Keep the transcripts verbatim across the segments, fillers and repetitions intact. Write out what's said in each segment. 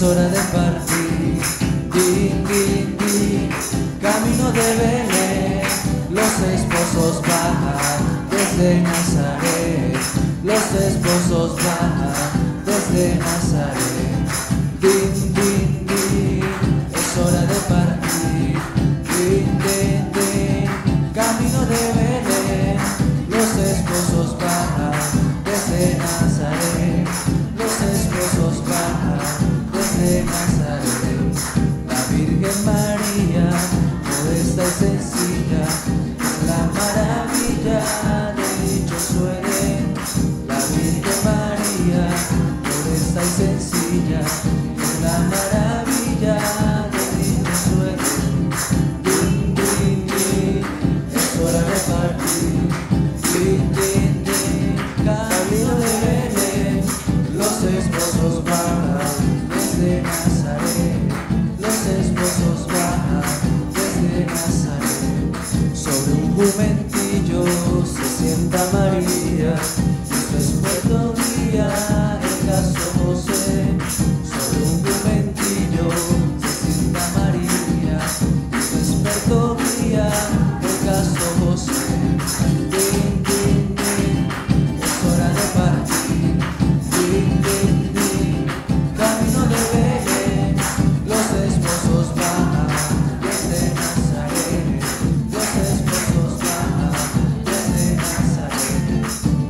hora de partir. Din, din, din, camino de Belén, los esposos bajan desde Nazaret, los esposos bajan desde Nazaret. Din, din, din, es hora de partir. Din, din, din, camino de Belén, los esposos bajan desde Nazaret, los esposos bajan desde Nazaret. La Virgen María, modesta y sencilla, es la maravilla del dichoso Edén. La Virgen María, modesta y sencilla, es la maravilla del dichoso Edén. Din, din, din, es hora de partir. Din, din, din, camino de Belén, los esposos bajan desde Nazaret, los esposos bajan desde Nazaret. Sobre un jumentillo se sienta María, eso es puerto guía, el caso José. Sobre un jumentillo se sienta María, eso es puerto guía, el caso José. Din, din, din, es hora de partir. Din, din, din, camino de Belén, los esposos bajan desde Nazaret, los esposos bajan desde Nazaret.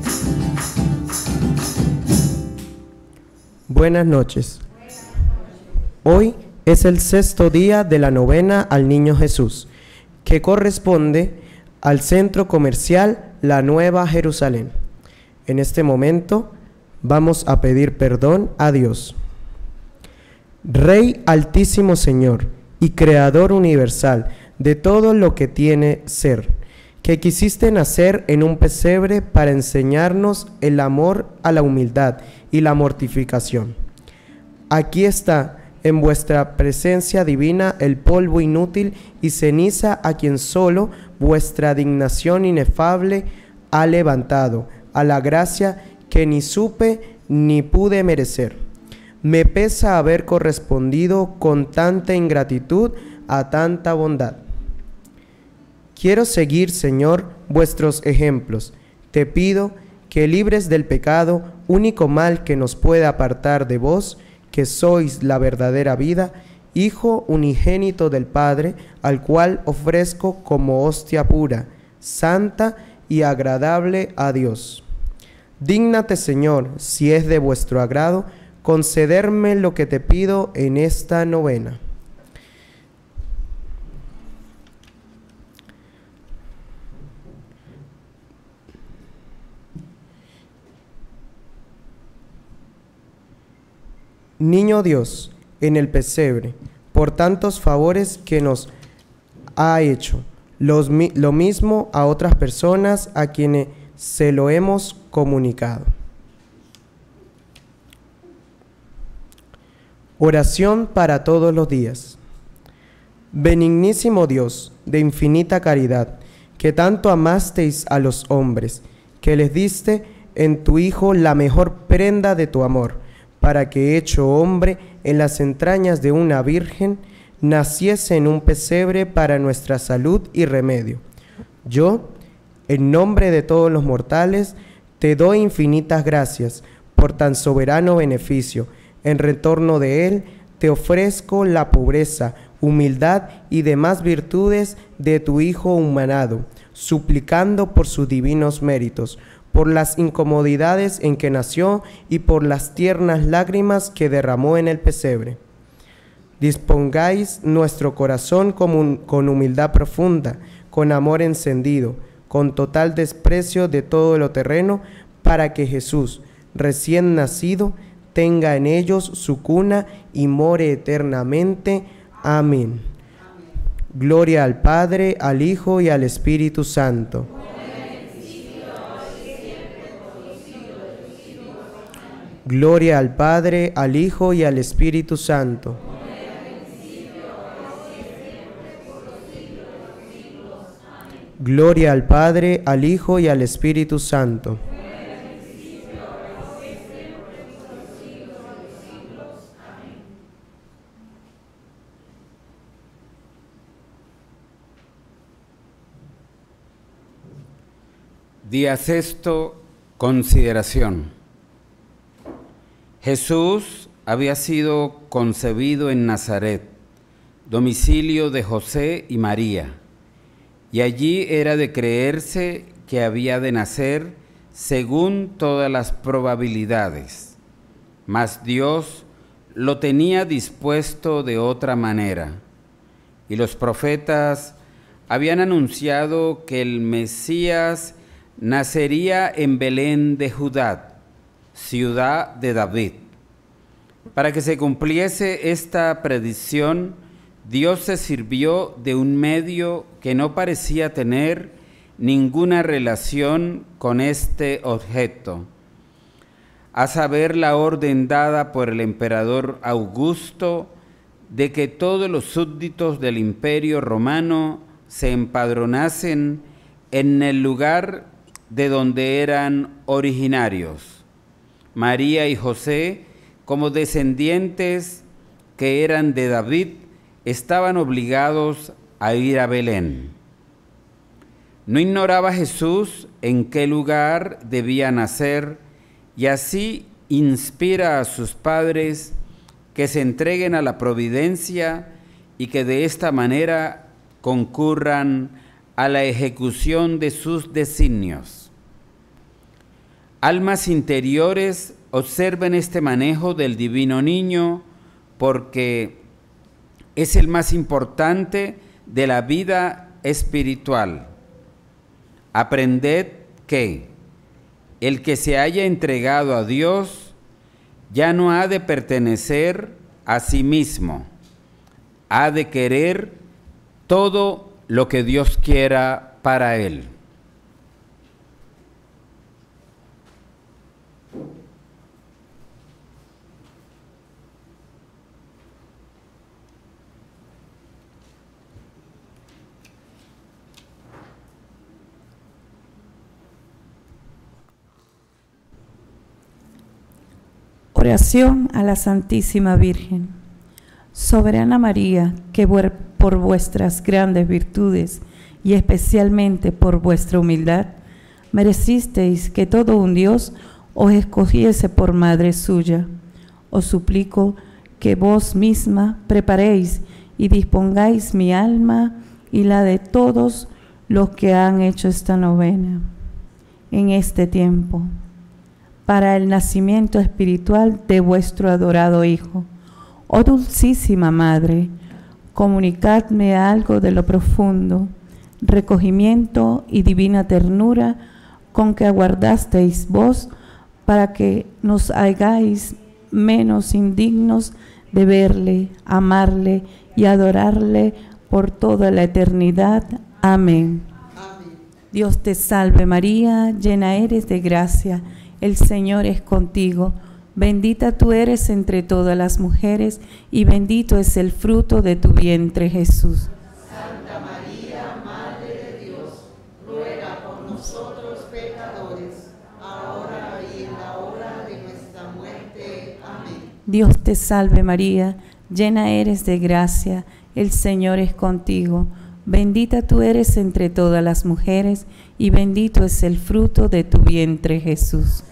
Buenas noches. Hoy es el sexto día de la novena al Niño Jesús, que corresponde al centro comercial La Nueva Jerusalén. En este momento vamos a pedir perdón a Dios. Rey altísimo Señor y Creador universal de todo lo que tiene ser, que quisiste nacer en un pesebre para enseñarnos el amor a la humildad y la mortificación. Aquí está en vuestra presencia divina el polvo inútil y ceniza a quien solo vuestra dignación inefable ha levantado, a la gracia que ni supe ni pude merecer. Me pesa haber correspondido con tanta ingratitud a tanta bondad. Quiero seguir, Señor, vuestros ejemplos. Te pido que libres del pecado, único mal que nos puede apartar de vos, que sois la verdadera vida, Hijo unigénito del Padre, al cual ofrezco como hostia pura, santa y agradable a Dios. Dígnate, Señor, si es de vuestro agrado, concederme lo que te pido en esta novena. Niño Dios, en el pesebre, por tantos favores que nos ha hecho, los, lo mismo a otras personas a quienes se lo hemos comunicado. Oración para todos los días. Benignísimo Dios, de infinita caridad, que tanto amasteis a los hombres, que les diste en tu Hijo la mejor prenda de tu amor, para que, hecho hombre en las entrañas de una virgen, naciese en un pesebre para nuestra salud y remedio. Yo, en nombre de todos los mortales, te doy infinitas gracias por tan soberano beneficio. En retorno de él, te ofrezco la pobreza, humildad y demás virtudes de tu Hijo humanado, suplicando por sus divinos méritos, por las incomodidades en que nació y por las tiernas lágrimas que derramó en el pesebre. Dispongáis nuestro corazón con, con humildad profunda, con amor encendido, con total desprecio de todo lo terreno, para que Jesús, recién nacido, tenga en ellos su cuna y more eternamente. Amén. Amén. Gloria al Padre, al Hijo y al Espíritu Santo. Gloria al Padre, al Hijo y al Espíritu Santo. Gloria al Padre, al Hijo y al Espíritu Santo. Día sexto, consideración. Jesús había sido concebido en Nazaret, domicilio de José y María, y allí era de creerse que había de nacer según todas las probabilidades, mas Dios lo tenía dispuesto de otra manera, y los profetas habían anunciado que el Mesías nacería en Belén de Judá, ciudad de David. Para que se cumpliese esta predicción, Dios se sirvió de un medio que no parecía tener ninguna relación con este objeto, a saber, la orden dada por el emperador Augusto de que todos los súbditos del Imperio Romano se empadronasen en el lugar de donde eran originarios. María y José, como descendientes que eran de David, estaban obligados a ir a Belén. No ignoraba Jesús en qué lugar debía nacer, y así inspira a sus padres que se entreguen a la providencia y que de esta manera concurran a la ejecución de sus designios. Almas interiores, observen este manejo del divino niño, porque es el más importante de la vida espiritual. Aprended que el que se haya entregado a Dios ya no ha de pertenecer a sí mismo, ha de querer todo lo que Dios quiera para él. Oración a la Santísima Virgen. Soberana María, que por vuestras grandes virtudes y especialmente por vuestra humildad, merecisteis que todo un Dios os escogiese por madre suya. Os suplico que vos misma preparéis y dispongáis mi alma y la de todos los que han hecho esta novena en este tiempo, para el nacimiento espiritual de vuestro adorado Hijo. Oh dulcísima Madre, comunicadme algo de lo profundo, recogimiento y divina ternura con que aguardasteis vos para que nos hagáis menos indignos de verle, amarle y adorarle por toda la eternidad. Amén. Amén. Dios te salve María, llena eres de gracia, el Señor es contigo, bendita tú eres entre todas las mujeres, y bendito es el fruto de tu vientre, Jesús. Santa María, Madre de Dios, ruega por nosotros pecadores, ahora y en la hora de nuestra muerte. Amén. Dios te salve María, llena eres de gracia, el Señor es contigo, bendita tú eres entre todas las mujeres, y bendito es el fruto de tu vientre, Jesús.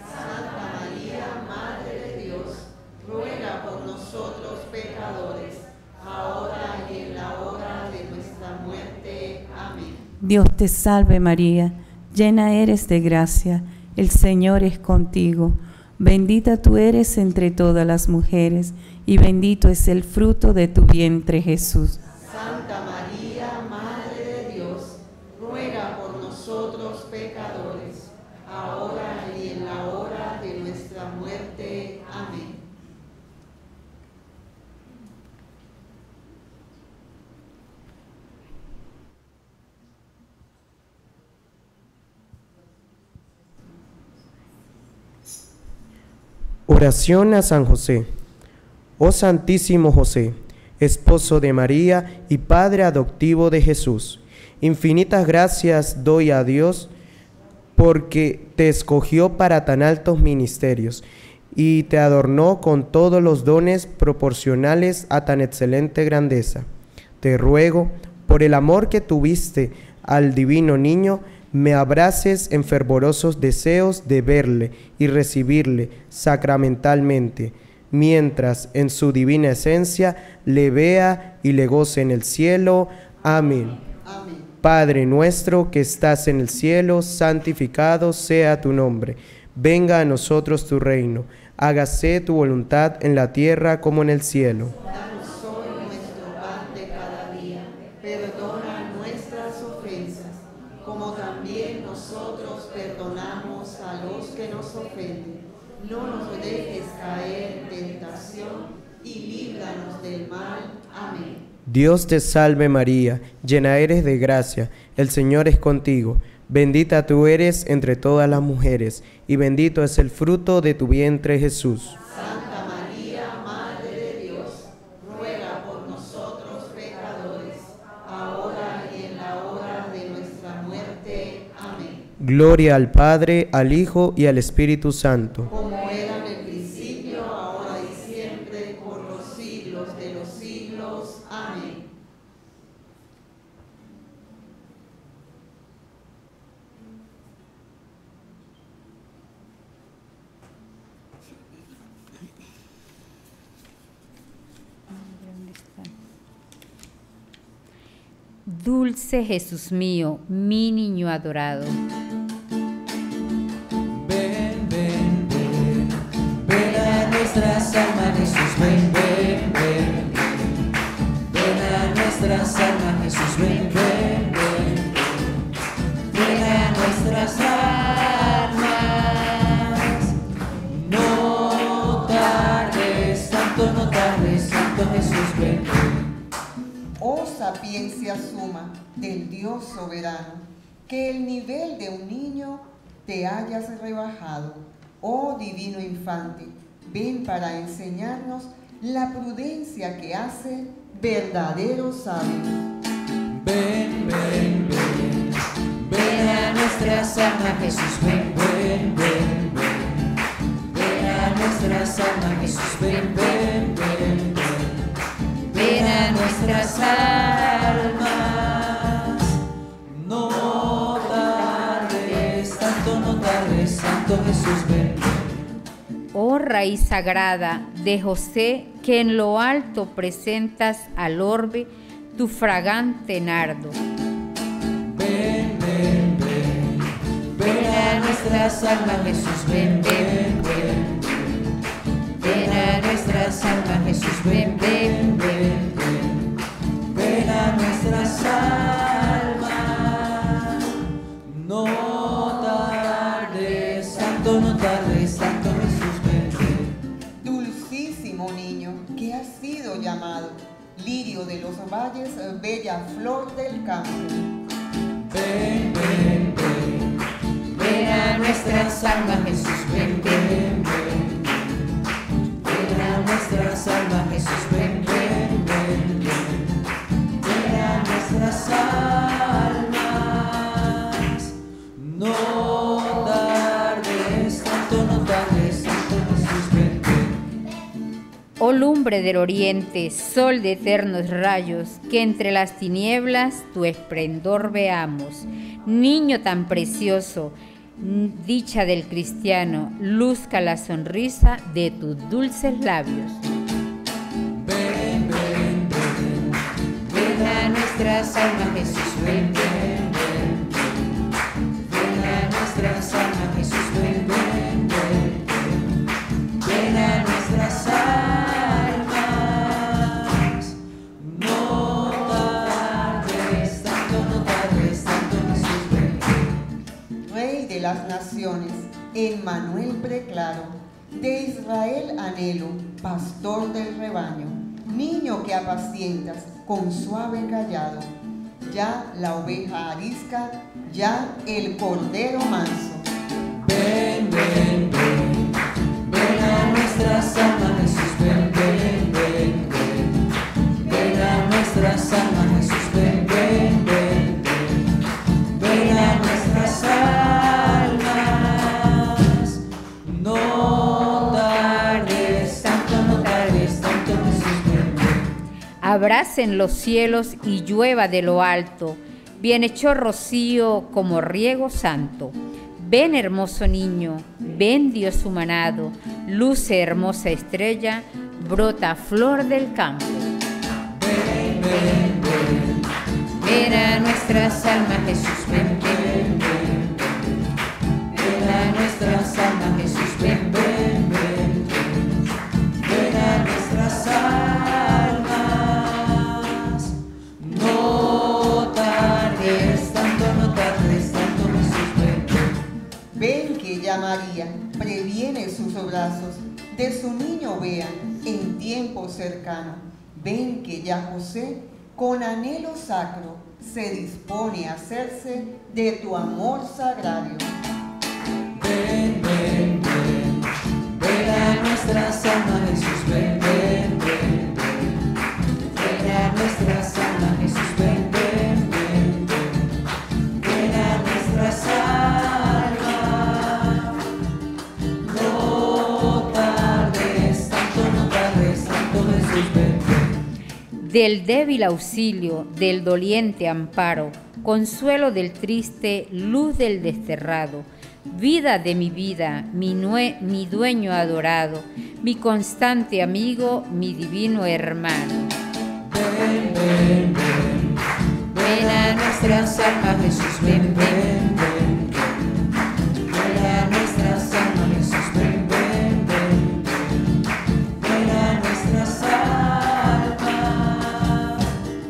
Dios te salve María, llena eres de gracia, el Señor es contigo, bendita tú eres entre todas las mujeres, y bendito es el fruto de tu vientre, Jesús. Santa María, Madre de Dios, ruega por nosotros pecadores, ahora y en la hora de nuestra muerte. Amén. Oración a San José. Oh Santísimo José, esposo de María y padre adoptivo de Jesús, infinitas gracias doy a Dios porque te escogió para tan altos ministerios y te adornó con todos los dones proporcionales a tan excelente grandeza. Te ruego, por el amor que tuviste al divino niño, me abraces en fervorosos deseos de verle y recibirle sacramentalmente, mientras en su divina esencia le vea y le goce en el cielo. Amén. Amén. Padre nuestro que estás en el cielo, santificado sea tu nombre. Venga a nosotros tu reino. Hágase tu voluntad en la tierra como en el cielo. Danos hoy nuestro pan de cada día. Perdona nuestras ofensas, como también nosotros perdonamos a los que nos ofenden. No nos dejes caer en tentación y líbranos del mal. Amén. Dios te salve María, llena eres de gracia, el Señor es contigo. Bendita tú eres entre todas las mujeres, y bendito es el fruto de tu vientre Jesús. Santa María, Madre de Dios, ruega por nosotros pecadores, ahora y en la hora de nuestra muerte. Amén. Gloria al Padre, al Hijo y al Espíritu Santo. Como era en el principio, ahora y siempre, por los siglos de los siglos. Amén. Dulce Jesús mío, mi niño adorado. Ven, ven, ven, ven a nuestras almas, Jesús, ven, ven, ven, ven, ven a nuestras almas, Jesús, ven, ven, ven, ven a nuestras almas. No tardes, tanto no tardes, Santo Jesús, ven, ven. Oh sapiencia suma del Dios soberano, que el nivel de un niño te hayas rebajado. Oh divino infante, ven para enseñarnos la prudencia que hace verdadero sabio. Ven, ven, ven, ven a nuestras almas, Jesús, ven, ven, ven, ven, ven a nuestras almas, Jesús, ven, ven, ven, ven. Ven a nuestras almas, no tardes, tanto no tardes, Santo Jesús, ven. Oh raíz sagrada de José, que en lo alto presentas al orbe tu fragante nardo. Ven, ven, ven, ven a nuestras almas, Jesús, ven, ven, ven. Ven a nuestras almas, Jesús, ven, ven, ven, ven. Ven a nuestras almas, no tardes, Santo, no tardes, Santo Jesús, ven, ven. Dulcísimo niño, que has sido llamado lirio de los valles, bella flor del campo. Ven, ven, ven, ven a nuestras almas, Jesús, ven, ven, ven. Ven a nuestras almas, Jesús, ven, ven, ven, ven. Ven a nuestras almas, no tardes, tanto no tardes, Santo Jesús, ven, ven. Oh lumbre del oriente, sol de eternos rayos, que entre las tinieblas tu esplendor veamos. Niño tan precioso, dicha del cristiano, luzca la sonrisa de tus dulces labios. Ven, ven, ven, ven a nuestras almas, Jesús, ven, ven, ven, ven. Ven a nuestras almas, Jesús, ven, ven, ven, ven. Ven a nuestras almas, no tardes, tanto no tardes, tanto Jesús, ven, ven. Rey de las naciones, Emmanuel preclaro, de Israel anhelo, pastor del rebaño, niño que apacientas con suave callado, ya la oveja arisca, ya el cordero manso. Ven, ven, ven, ven a nuestras almas, Jesús, ven, ven, ven, ven. Ven a nuestras almas, Jesús, ven, ven, ven, ven. Ven a nuestras almas, no tardes, tanto no tardes, tanto Jesús, ven, ven. Abracen los cielos y llueva de lo alto, bien hecho rocío como riego santo. Ven, hermoso niño, ven, Dios humanado, luce hermosa estrella, brota flor del campo. Ven, ven, ven, ven a nuestras almas, Jesús, ven, ven, ven, ven a nuestras almas, Jesús, ven, ven, ven, ven a nuestras almas. No tardes tanto, no tardes tanto, Jesús, ven, ven. Ven que ya María previene sus brazos, de su niño vean en tiempo cercano. Ven que ya José, con anhelo sacro, se dispone a hacerse de tu amor sagrario. Ven, ven, ven, ven a nuestras almas, Jesús, ven, ven, ven, ven, ven a nuestras almas, Jesús, ven, ven, ven, ven, ven a nuestras almas. No tardes tanto, no tardes tanto, Jesús, ven, ven. Del débil auxilio, del doliente amparo, consuelo del triste, luz del desterrado, vida de mi vida, mi, nue- mi dueño adorado, mi constante amigo, mi divino hermano. Ven, ven, ven, ven a nuestras almas, Jesús, ven, ven, ven, ven, ven a nuestras almas, Jesús, ven, ven, ven, ven, ven a nuestras almas.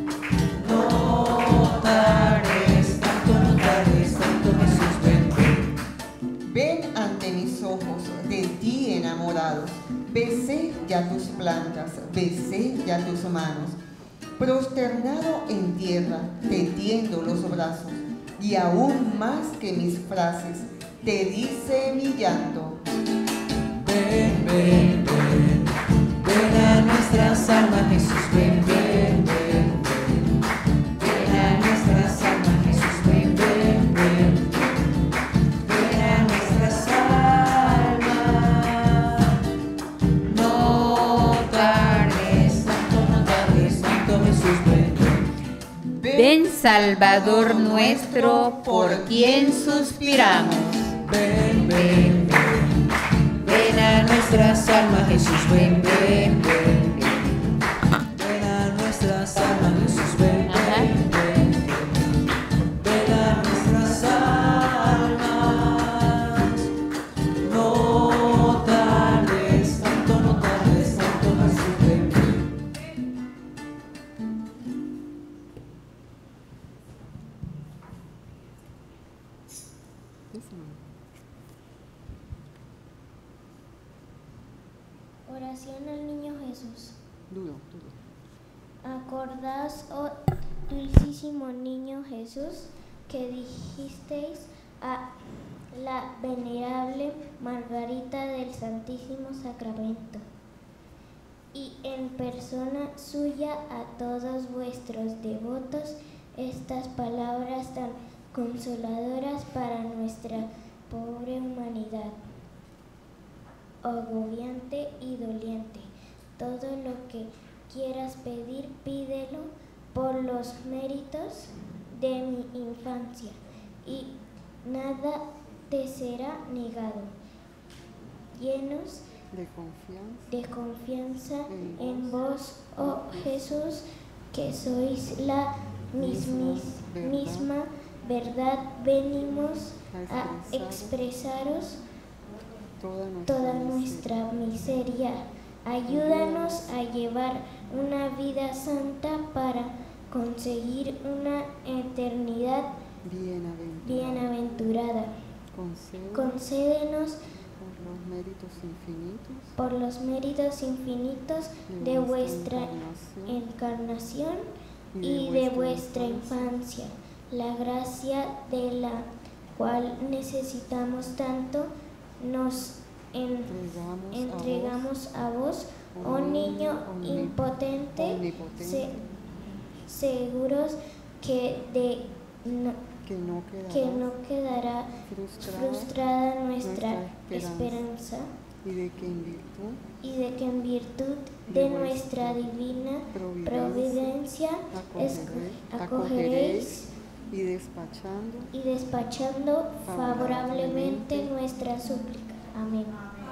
No tardes tanto, no tardes tanto, Jesús, ven, ven. Ven ante mis ojos, de ti enamorados. Besé ya tus plantas, besé ya tus manos. Prosternado en tierra, te tiendo los brazos. Y aún más que mis frases, te dice mi llanto. Ven, ven, ven, ven a nuestras almas, Jesús, ven, ven, ven, ven, ven a nuestras almas, Jesús, ven, ven, ven, ven a nuestras almas. No tardes tanto, no tardes tanto, Jesús, ven, ven. Ven, Salvador nuestro, por quien suspiramos. Ven, ven, ven, ven a nuestras almas, Jesús, ven, ven, ven, ven, ven a nuestras almas, Jesús, ven, ven, ven, ven, ven a nuestras almas. No tardes tanto, no tardes tanto, Jesús, ven, ven. Oración al Niño Jesús. Acordaos, oh dulcísimo Niño Jesús, que dijisteis a la venerable Margarita del Santísimo Sacramento, y en persona suya a todos vuestros devotos estas palabras tan consoladoras para nuestra pobre humanidad, agobiante y doliente. Todo lo que quieras pedir, pídelo por los méritos de mi infancia, y nada te será negado. Llenos de confianza, de confianza en en vos, oh Jesús, que sois la mismis- verdad. misma verdad, venimos a a expresaros toda nuestra, toda nuestra miseria. Ayúdanos a llevar una vida santa para conseguir una eternidad bienaventurada. bienaventurada. Concede Concédenos por los méritos infinitos por los méritos infinitos de vuestra encarnación y de vuestra infancia la gracia de la cual necesitamos tanto. Nos en- entregamos, entregamos a vos, oh niño impotente, omnipotente, se- seguros que de no, que no quedará, que no quedará frustrada, frustrada nuestra nuestra esperanza, y de que en virtud y de que en virtud de nuestra divina providencia es- acogeréis acogeréis y despachando y despachando favorablemente nuestra súplica. Amén.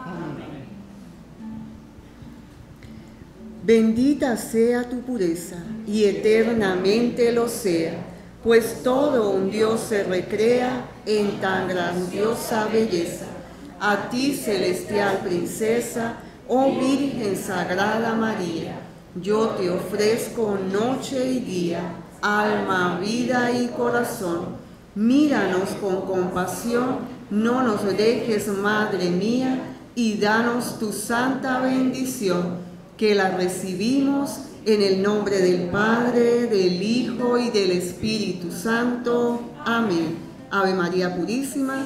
Bendita sea tu pureza y eternamente lo sea, pues todo un Dios se recrea en tan grandiosa belleza. A ti, celestial princesa, oh Virgen Sagrada María, yo te ofrezco noche y día, alma, vida y corazón. Míranos con compasión, no nos dejes, Madre mía, y danos tu santa bendición, que la recibimos en el nombre del Padre, del Hijo y del Espíritu Santo. Amén. Ave María Purísima.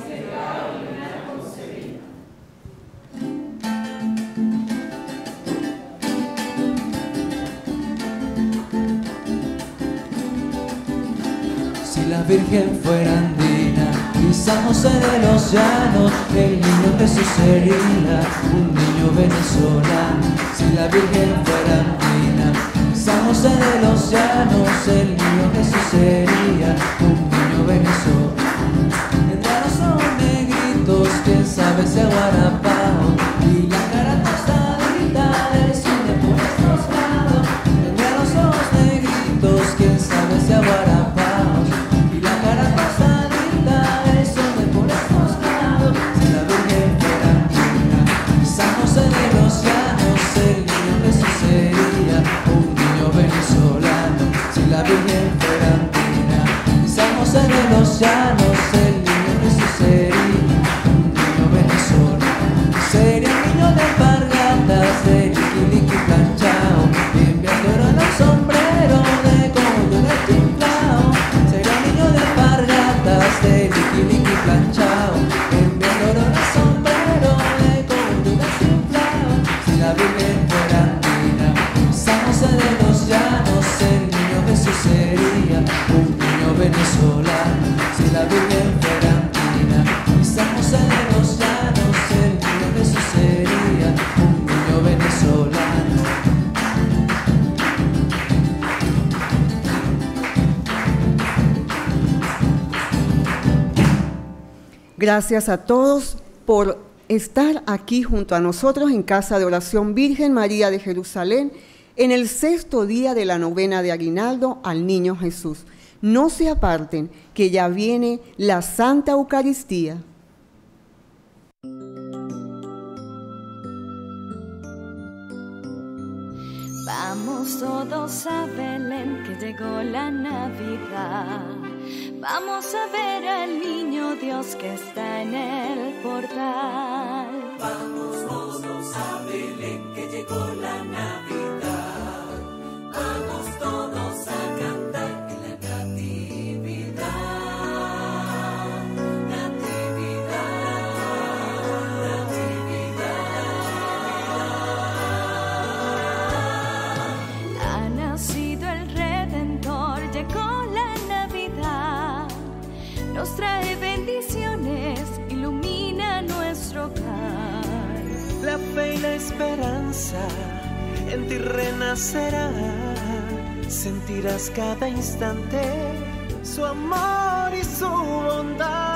Si la Virgen fuera andina y San José de los Llanos, el niño Jesús sería un niño venezolano. Si la Virgen fuera andina y San José de los Llanos, el niño Jesús sería un niño venezolano. Tendrá los ojos negritos, quién sabe si aguarapao, y la cara tostadita del sur de por estos lados. Tendrá los ojos negritos, quién sabe si aguarapao, de los llanos, el niño Jesús sería un niño venezolano. Sería un niño de alpargatas, de liqui liqui planchao, enviando oro en el sombrero de coño de chiflao. Sería un niño de alpargatas, de liqui liqui planchao, enviando oro en el sombrero de coño de chiflao. Si la Virgen fuera andina, San José de los Llanos, el niño Jesús sería un niño venezolano. Si la Virgen fuera andina y San José de los Llanos, el niño Jesús sería un niño venezolano. Gracias a todos por estar aquí junto a nosotros en Casa de Oración Virgen María de Jerusalén en el sexto día de la novena de Aguinaldo al Niño Jesús. No se aparten, que ya viene la Santa Eucaristía. Vamos todos a Belén, que llegó la Navidad. Vamos a ver al niño Dios que está en el portal. Vamos todos a Belén, que llegó la Navidad. Vamos todos a cantar en la natividad. Natividad, natividad. Ha nacido el Redentor, llegó la Navidad. Nos trae bendiciones, ilumina nuestro hogar. La fe y la esperanza en ti renacerá. Sentirás cada instante su amor y su bondad.